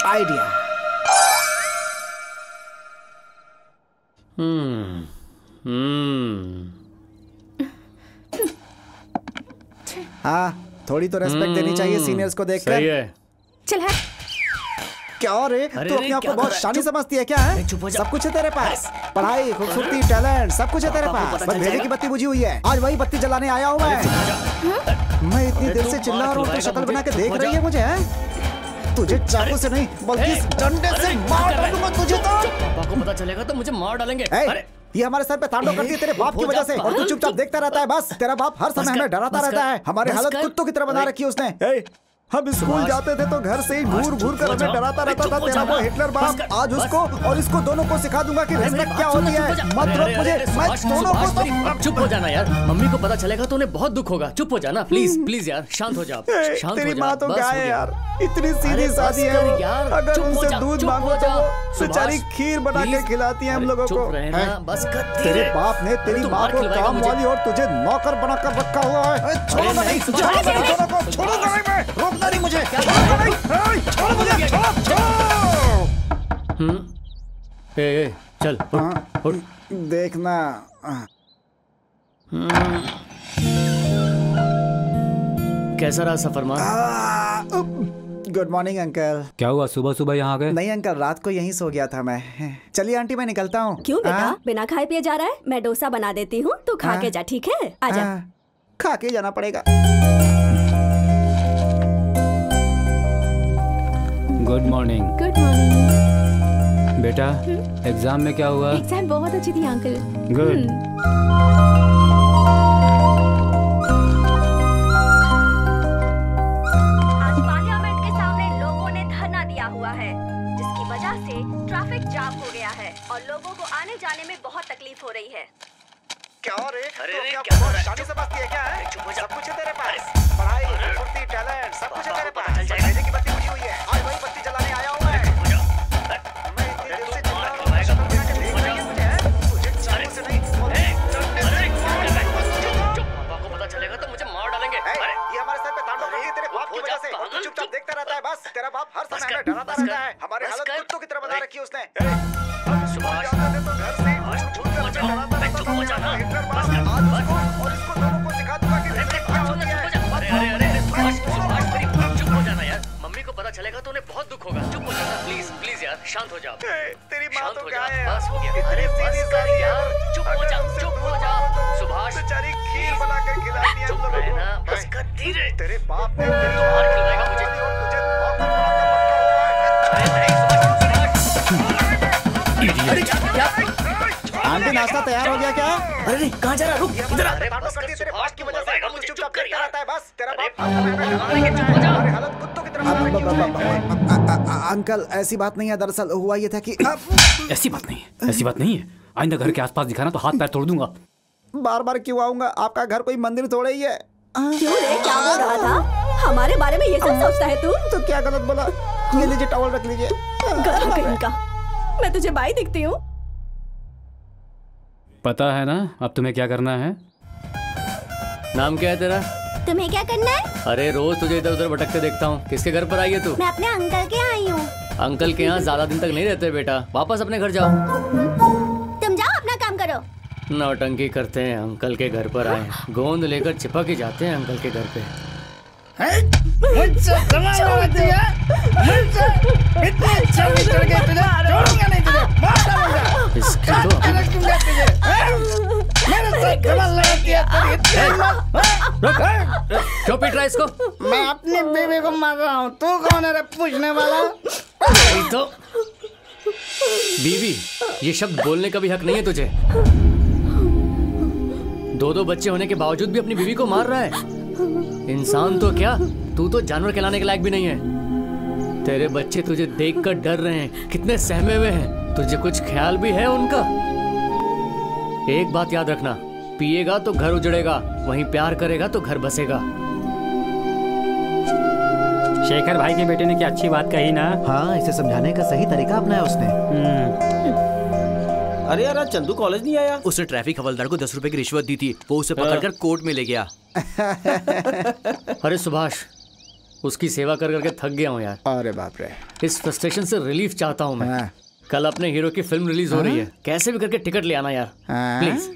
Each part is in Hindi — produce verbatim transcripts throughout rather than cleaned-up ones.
आइडिया। हम्म हम्म हाँ, थोड़ी तो रेस्पेक्ट देनी चाहिए सीनियर्स को देखकर। सही है। चल है। क्या रे, तू अपने आप को बहुत शानी समझती है क्या है? सब कुछ है तेरे पास, पढ़ाई, खूबसूरती, टैलेंट, सब कुछ है तेरे पास। बस भेजे की बत्ती बुझी हुई है। आज वही बत्ती जलाने आया हूँ मैं। मैं इतनी देर से चिल्ला रहा हूँ, तू शक्ल बना के देख रही है मुझे? है तुझे चाकू से नहीं बल्कि डंडे से मार डालूंगा तुझे। तो पापा को पता चलेगा तो मुझे मार डालेंगे। अरे ये हमारे सर पे तांडव करती है तेरे बाप की वजह से, और तू चुपचाप देखता रहता है। बस तेरा बाप हर समय हमें डराता रहता है। हमारी हालत कुत्तों की तरह बना रखी है उसने। हम स्कूल जाते थे तो घर से ही घूर घूर कर हमें डराता रहता था तेरा वो हिटलर बाप। आज उसको और इसको दोनों को सिखा दूंगा कि रिस्पेक्ट क्या होती है। मत रोक मुझे, मैं दोनों को तो। चुप हो जाना यार, मम्मी को पता चलेगा तो उन्हें बहुत दुख होगा। चुप हो जाना प्लीज प्लीज यार, शांत हो जा, शांत हो जा। तेरी माँ तो क्या है यार, इतनी सीधी सादी है वो। अगर उनसे दूध मांगो तो बेचारी खीर बना के खिलाती है हम लोगों को। बस तेरे बाप ने तेरी माँ को काम वाली और तुझे नौकर बनाकर रखा हुआ है। छोड़ो नहीं, छोड़ो नहीं, रोकना नहीं मुझे, छोड़ो मुझे, छोड़ो छोड़ो। हम्म ए ए चल उठ। देखना। कैसा रहा सफर माँ? Good morning uncle. क्या हुआ, सुबह सुबह यहाँ आ गए? नहीं अंकल, रात को यहीं सो गया था मैं। चलिए आंटी मैं निकलता हूँ। क्यों बेटा, बिना खाए पिए जा रहा है? मैं डोसा बना देती हूँ, तू खा के जा, ठीक है? आजा। खा के जाना पड़ेगा। Good morning. गुड मॉर्निंग बेटा, एग्जाम में क्या हुआ? एग्जाम बहुत अच्छी थी अंकल। गुड। आज पार्लियामेंट के सामने लोगों ने धरना दिया हुआ है, जिसकी वजह से ट्रैफिक जाम हो गया है और लोगों को आने जाने में बहुत तकलीफ हो रही है। क्या रे? अरे तो रे, क्या क्या हो बहुत रहा है? शादी समझती है क्या है? चुप हो जा। सब कुछ है तेरे पास, पढ़ाई, खूबसूरती, टैलेंट, सब कुछ है तेरे पास। भेजे की बत्ती बुझी हुई है। आज वही बत्ती जलाने आया हूँ मैं। मैं इतनी देर से चिल्ला रहा हूँ, शक्ल बना के देख रही है मुझे? तुझे चाकू से नहीं, पापा को पता चलेगा तो मुझे मार डालेंगे। ये हमारे सर पे तांडव करती है तेरे बाप की वजह से, और तू चुपचाप देखता रहता है। बस तेरा बाप हर समय हमें डराता रहता है। हमारी हालत कुत्तों की तरह बना रखी है उसने। सुभाष, जाते थे तो घर से झूठ कर हमें डराता रहता था तेरा हिटलर बाप। आज उसको और इसको दोनों को सिखा दूंगा कि रिस्पेक्ट क्या होती है। अरे अरे अरे सुभाष, सुभाष मेरी चुप हो जाना यार, मम्मी को पता चलेगा तो उन्हें बहुत दुख होगा। चुप हो जाना प्लीज प्लीज यार, शांत हो जा। तेरी माँ तो हो क्या जा, है बस हो गया। इतनी अरे बस सीधी कर सादी है। यार, चुप हो जा, अगर उनसे चुप हो दूध जा। मांगो तो सुभाष, बेचारी खीर बना के खिलाती है हम लोगों को। रहना, बस कर धीरे। तेरे बाप ने तेरी तो बाहर खिलवाएगा मुझे। और तुझे नौकर बनाकर रखा हुआ है। अरे नहीं सुभाष, अरे क्या क्या? आंटी नाश्ता तैयार हो गया क्या? अरे कहाँ जा रहा, रुक इधर आ। अरे तांडव करती है तेरे बाप की वजह से, तू चुपचाप देखता रहता है। बस तेरा बाप हमारी हालत कुत्तों की तरह बना रखी है। अंकल ऐसी बात नहीं है, दरअसल हुआ ये था कि ऐसी बात नहीं है, ऐसी बात नहीं है। आइंदा घर के आसपास दिखाना तो हाथ पैर तोड़ दूंगा। बार बार क्यों आऊंगा? आपका घर कोई मंदिर थोड़ा ही है। क्यों रे, क्या बोल रहा था? हमारे बारे में ये सब सोचता है तू? तो क्या गलत बोला? ये लीजिए टॉवल रख लीजिए। गधा कहीं का, मैं तुझे बाई दिखती हूँ? पता है ना अब तुम्हें क्या करना है? नाम क्या है तेरा? तुम्हें क्या करना है? अरे रोज तुझे इधर उधर भटकते देखता हूँ। किसके घर पर आई है तू? मैं अपने अंकल के यहाँ आई हूँ। अंकल के यहाँ ज्यादा दिन तक नहीं रहते बेटा, वापस अपने घर जाओ। तुम जाओ अपना काम करो। नौटंकी करते हैं, अंकल के घर पर आए, गोंद लेकर चिपक ही जाते हैं अंकल के घर पे। मुझसे कमाल होती है, मुझसे इतनी छवि चढ़ गई तुझे, छोड़ूंगा नहीं तुझे, मार डालूंगा, इसकी तो काट के रख दूंगा तुझे, मेरे से कमाल लगाती है तेरी इतनी हिम्मत। क्यों पीट रहा है इसको? मैं अपनी बीवी को मार रहा हूँ, तू कौन है रे पूछने वाला? तो बीवी, ये शब्द बोलने का भी हक नहीं है तुझे। दो दो बच्चे होने के बावजूद भी अपनी बीवी को मार रहा है। इंसान तो क्या, तू तो जानवर कहलाने के लायक भी नहीं है। तेरे बच्चे तुझे देखकर डर रहे हैं, कितने सहमे हुए हैं। तुझे कुछ ख्याल भी है उनका? एक बात याद रखना, पिएगा तो घर उजड़ेगा, वहीं प्यार करेगा तो घर बसेगा। शेखर भाई के बेटे ने क्या अच्छी बात कही ना? हाँ, इसे समझाने का सही तरीका अपनाया उसने। अरे यार आज चंदू कॉलेज नहीं आया। उसने ट्रैफिक हवलदार को दस रुपए की रिश्वत दी थी, वो उसे पकड़कर कोर्ट में ले गया। अरे सुभाष, उसकी सेवा कर करके थक गया हूँ यार। अरे बाप रे। इस फ्रस्ट्रेशन से रिलीफ चाहता हूँ मैं। कल अपने हीरो की फिल्म रिलीज हो रही है, कैसे भी करके टिकट ले आना यार प्लीज।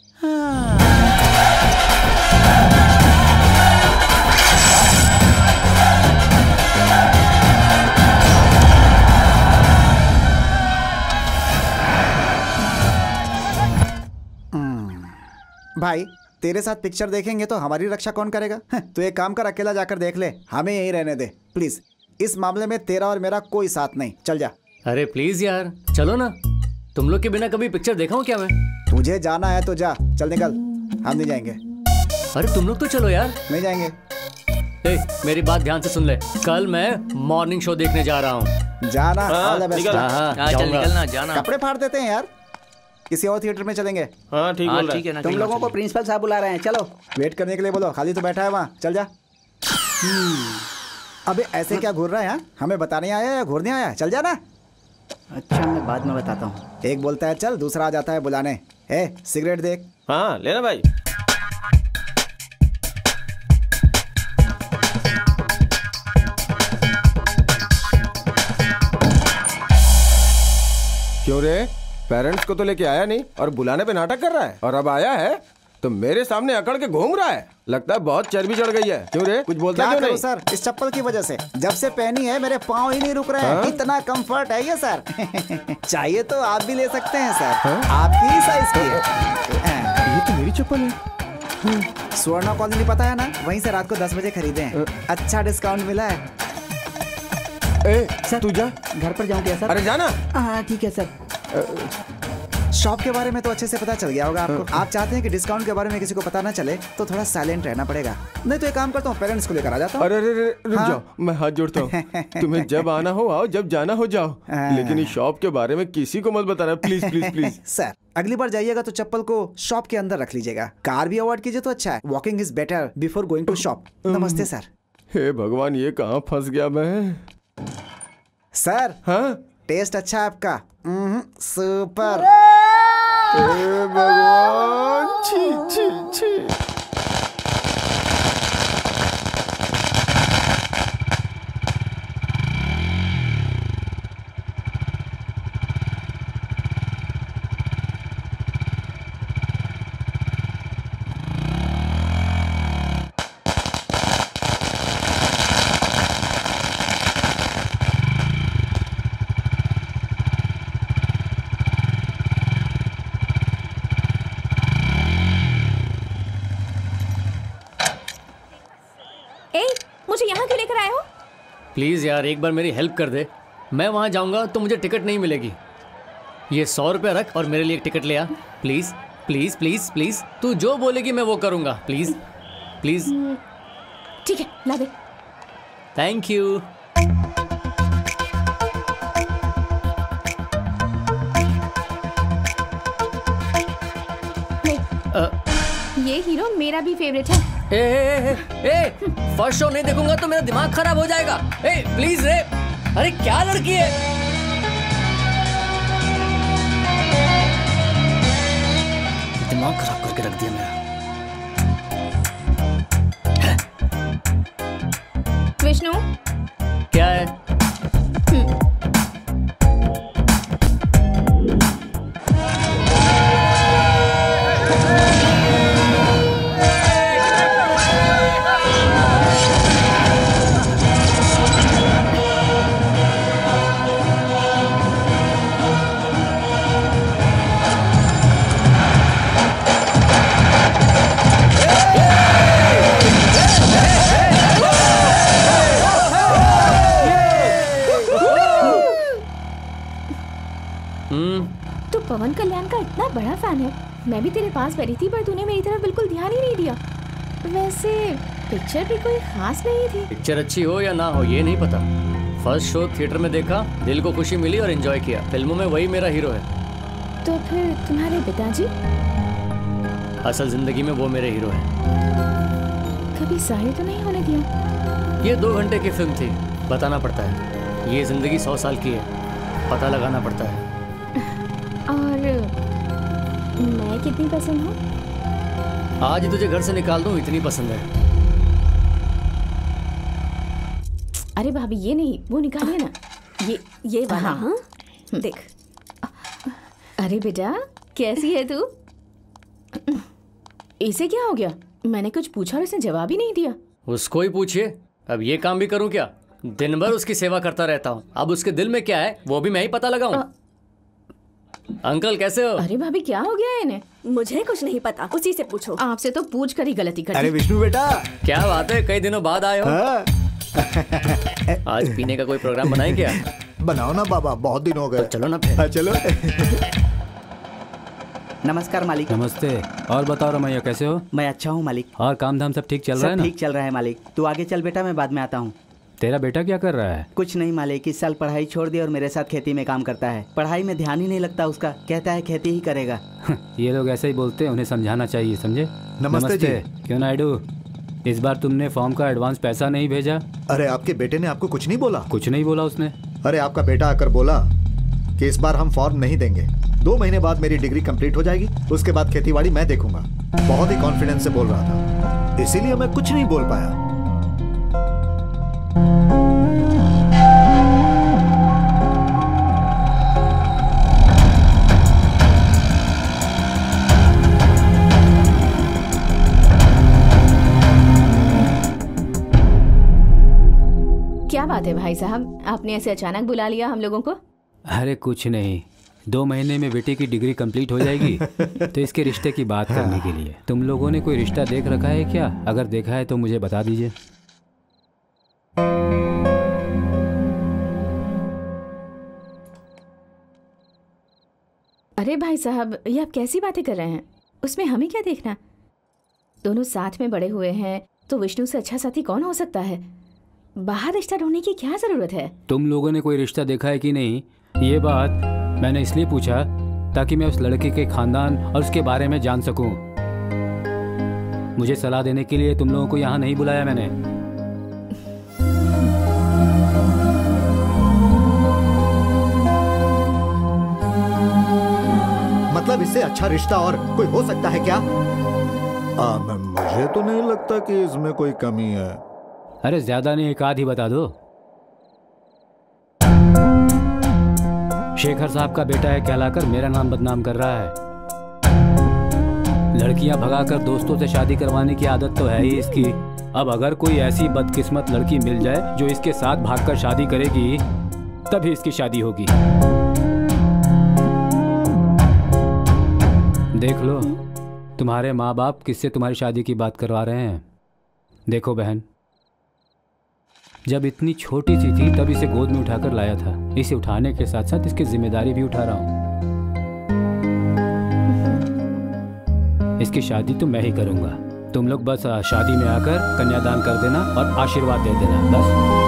भाई तेरे साथ पिक्चर देखेंगे तो हमारी रक्षा कौन करेगा? तो एक काम कर, अकेला जाकर देख ले, हमें यहीं रहने दे प्लीज। इस मामले में तेरा और मेरा कोई साथ नहीं, चल जा। अरे प्लीज यार चलो ना, तुम लोग के बिना कभी पिक्चर देखा हूँ क्या मैं? तुझे जाना है तो जा, चल निकल, हम नहीं जाएंगे। अरे तुम लोग तो चलो यार। नहीं जाएंगे। ए, मेरी बात ध्यान से सुन ले, कल मैं मॉर्निंग शो देखने जा रहा हूँ। जाना? निकलना, जाना। कपड़े फाड़ देते हैं यार, किसी और थिएटर में चलेंगे। हाँ ठीक हाँ, ठीक है ना। तुम लोगों को प्रिंसिपल साहब बुला रहे हैं, चलो। वेट करने के लिए बोलो, खाली तो बैठा है वहाँ, चल जा। अबे ऐसे क्या घूर रहा है? हमें बताने आया या घूरने आया? चल जा ना। अच्छा मैं बाद में बताता हूँ। एक बोलता है चल, दूसरा आ जाता है बुलाने। ए सिगरेट देख। हाँ लेना भाई। क्यों रे, पेरेंट्स को तो लेके आया नहीं और बुलाने पे नाटक कर रहा है, और अब आया है तो मेरे सामने अकड़ के घूम रहा है। लगता है बहुत चर्बी चढ़ गई है। क्यों रे, कुछ बोलता क्यों नहीं? सर इस चप्पल की वजह से जब से पहनी है मेरे पाँव ही नहीं रुक रहे हैं। इतना कंफर्ट है ये सर। चाहिए तो आप भी ले सकते हैं सर। हा? आपकी ही साइज की है। ये तो मेरी चप्पल है। स्वर्णा कॉलोनी पता है ना, वहीं से रात को दस बजे खरीदे हैं। अच्छा डिस्काउंट मिला है। ए, सर तू जा, घर पर जाऊँ क्या सर? अरे जाना। हाँ ठीक है सर। शॉप के बारे में तो अच्छे से पता चल गया होगा आपको। आप चाहते हैं कि डिस्काउंट के बारे में किसी को पता ना चले तो थोड़ा साइलेंट रहना पड़ेगा। नहीं तो एक काम करता हूँ, पेरेंट्स को लेकर आ जाता हूँ। अरे अरे रुक हाँ? जाओ, मैं हाथ जोड़ता हूँ। तुम्हें जब आना हो आओ, जब जाना हो जाओ, लेकिन इस शॉप के बारे में किसी को मत बताना प्लीज प्लीज प्लीज। सर अगली बार जाइएगा तो चप्पल को शॉप के अंदर रख लीजिएगा। कार भी अवॉइड कीजिए तो अच्छा है। Walking is better before going to shop. नमस्ते सर। हे भगवान, ये कहाँ फंस गया मैं। सर हाँ टेस्ट अच्छा है आपका। सुपर। हे भगवान, छी छी छी। प्लीज यार एक बार मेरी हेल्प कर दे। मैं वहां जाऊंगा तो मुझे टिकट नहीं मिलेगी। ये सौ रुपया रख और मेरे लिए एक टिकट ले आ प्लीज प्लीज प्लीज प्लीज। तू जो बोलेगी मैं वो करूंगा। Please please. ठीक है ला दे। Thank you. ये हीरो मेरा भी फेवरेट है। ए, ए, ए, ए, फर्स्ट शो नहीं देखूंगा तो मेरा दिमाग खराब हो जाएगा। ए, प्लीज रे। अरे क्या लड़की है। दिमाग खराब करके रख दिया मेरा। विष्णु क्या है? पवन कल्याण का इतना बड़ा फैन है। मैं भी तेरे पास बैठी थी पर तूने मेरी तरफ बिल्कुल ध्यान ही नहीं दिया। वैसे पिक्चर भी कोई खास नहीं थी। पिक्चर अच्छी हो या ना हो ये नहीं पता। फर्स्ट शो थिएटर में देखा, दिल को खुशी मिली और एंजॉय किया। फिल्मों में वही मेरा हीरो है। तो फिर तुम्हारे पिताजी? असल जिंदगी में वो मेरे हीरो है। कभी शादी तो नहीं होने दिया? ये दो घंटे की फिल्म थी, बताना पड़ता है। ये जिंदगी सौ साल की है, पता लगाना पड़ता है। और मैं कितनी पसंद हूँ? आज तुझे घर से निकाल दूँ इतनी पसंद है। अरे भाभी ये नहीं, वो निकालिए ना, ये ये वाला। हाँ देख। अरे बेटा कैसी है तू? इसे क्या हो गया? मैंने कुछ पूछा और इसने जवाब ही नहीं दिया। उसको ही पूछिए। अब ये काम भी करूं क्या? दिन भर उसकी सेवा करता रहता हूँ। अब उसके दिल में क्या है वो भी मैं ही पता लगाऊं। अंकल कैसे हो? अरे भाभी क्या हो गया इन्हें? मुझे कुछ नहीं पता, उसी से पूछो। आपसे तो पूछ कर ही गलती कर। अरे विष्णु बेटा क्या बात है, कई दिनों बाद आए हो। हाँ? आज पीने का कोई प्रोग्राम बनाए क्या? बनाओ ना बाबा, बहुत दिन हो गए। तो चलो ना फिर। हाँ, चलो। नमस्कार मालिक। नमस्ते। और बताओ रमैया कैसे हो? मैं अच्छा हूँ मालिक। और काम धाम सब ठीक चल रहा है ना? ठीक चल रहा है मालिक। तू आगे चल बेटा, मैं बाद में आता हूँ। तेरा बेटा क्या कर रहा है? कुछ नहीं मालिक, इस साल पढ़ाई छोड़ दी और मेरे साथ खेती में काम करता है। पढ़ाई में ध्यान ही नहीं लगता उसका, कहता है खेती ही करेगा। ये लोग ऐसे ही बोलते हैं, उन्हें समझाना चाहिए, समझे? नमस्ते जी। क्यों नायडू, इस बार तुमने फॉर्म का एडवांस पैसा नहीं भेजा? अरे आपके बेटे ने आपको कुछ नहीं बोला? कुछ नहीं बोला उसने। अरे आपका बेटा आकर बोला कि इस बार हम फॉर्म नहीं देंगे, दो महीने बाद मेरी डिग्री कंप्लीट हो जाएगी, उसके बाद खेतीबाड़ी मैं देखूंगा। बहुत ही कॉन्फिडेंस से बोल रहा था, इसीलिए मैं कुछ नहीं बोल पाया। क्या बात है भाई साहब, आपने ऐसे अचानक बुला लिया हम लोगों को? अरे कुछ नहीं, दो महीने में बेटे की डिग्री कंप्लीट हो जाएगी तो इसके रिश्ते की बात करने के लिए। तुम लोगों ने कोई रिश्ता देख रखा है क्या? अगर देखा है तो मुझे बता दीजिए। अरे भाई साहब ये आप कैसी बातें कर रहे हैं? उसमें हमें क्या देखना? दोनों साथ में बड़े हुए हैं तो विष्णु से अच्छा साथी कौन हो सकता है? बाहर रिश्ता ढूंढने की क्या जरूरत है? तुम लोगों ने कोई रिश्ता देखा है कि नहीं, ये बात मैंने इसलिए पूछा ताकि मैं उस लड़के के खानदान और उसके बारे में जान सकूं। मुझे सलाह देने के लिए तुम लोगों को यहाँ नहीं बुलाया मैंने। मतलब इससे अच्छा रिश्ता और कोई हो सकता है क्या? आ, मुझे तो नहीं लगता कि इसमें कोई कमी है। अरे ज्यादा नहीं, एक आध ही बता दो। शेखर साहब का बेटा है कहलाकर मेरा नाम बदनाम कर रहा है। लड़कियां भगाकर दोस्तों से शादी करवाने की आदत तो है ही इसकी। अब अगर कोई ऐसी बदकिस्मत लड़की मिल जाए जो इसके साथ भागकर शादी करेगी, तभी इसकी शादी होगी। देख लो, तुम्हारे माँ बाप किससे तुम्हारी शादी की बात करवा रहे हैं। देखो बहन, जब इतनी छोटी सी थी तब इसे गोद में उठाकर लाया था। इसे उठाने के साथ साथ इसकी जिम्मेदारी भी उठा रहा हूँ। इसकी शादी तो मैं ही करूंगा। तुम लोग बस शादी में आकर कन्यादान कर देना और आशीर्वाद दे देना, बस।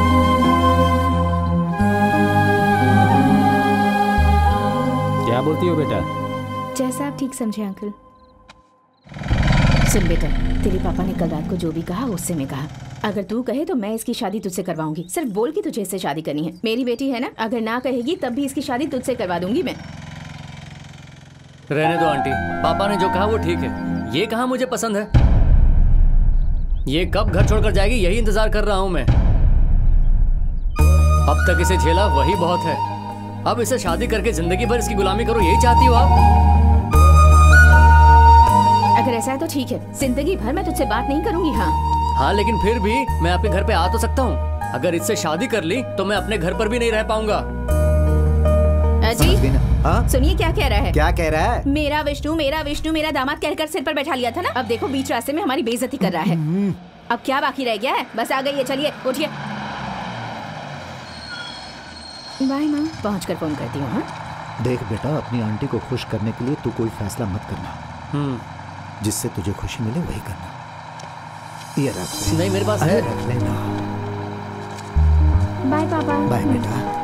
क्या बोलती हो बेटा? जैसा आप ठीक समझे अंकल। सुन बेटा, तेरे पापा ने कल रात को जो भी कहा उससे मैं कहा, अगर तू कहे तो मैं इसकी शादी तुझसे करवाऊंगी। सिर्फ बोल के तुझे इससे शादी करनी है। मेरी बेटी है ना, अगर ना कहेगी तब भी इसकी शादी तुझसे करवा दूंगी मैं। रहने दो आंटी, पापा ने जो कहा वो ठीक है। ये कहा मुझे पसंद है। ये कब घर छोड़कर जाएगी यही इंतजार कर रहा हूं मैं। अब तक इसे झेला वही बहुत है। अब इसे शादी करके जिंदगी भर इसकी गुलामी करो, यही चाहती हो आप? अगर ऐसा है तो ठीक है, जिंदगी भर मैं तुझसे बात नहीं करूंगी। हाँ हाँ, लेकिन फिर भी मैं अपने घर पे आ तो सकता हूँ। अगर इससे शादी कर ली तो मैं अपने घर पर भी नहीं रह पाऊंगा। अजी सुनिए क्या कह रहा है? क्या कह रहा है? मेरा विष्णु मेरा विष्णु मेरा दामाद कहकर सिर पर बैठा लिया था ना, अब देखो बीच रास्ते में हमारी बेइज्जती कर रहा है। अब क्या बाकी रह गया है? बस आ गई है, चलिए उठिए। बाय माँ, पहुँच कर फोन करती हूँ। हाँ देख बेटा, अपनी आंटी को खुश करने के लिए तू कोई फैसला मत करना। जिससे तुझे खुशी मिले वही करना। ये रख। नहीं मेरे पास है। रख लेना। बाय पापा। बाय बेटा।